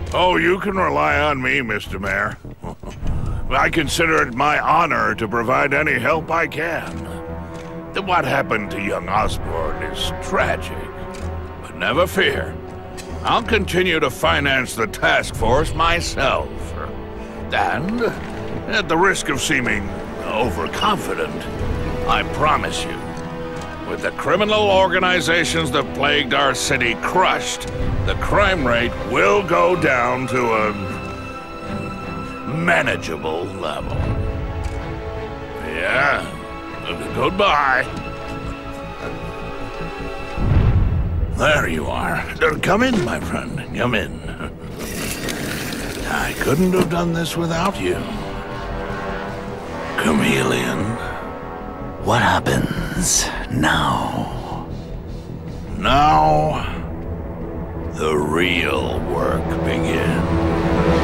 Oh, you can rely on me, Mr. Mayor. I consider it my honor to provide any help I can. What happened to young Osborn is tragic, but never fear. I'll continue to finance the task force myself. And, at the risk of seeming overconfident, I promise you, with the criminal organizations that plagued our city crushed, the crime rate will go down to a manageable level. Yeah, goodbye. There you are. Come in, my friend. Come in. I couldn't have done this without you. Chameleon. What happens now? Now, the real work begins.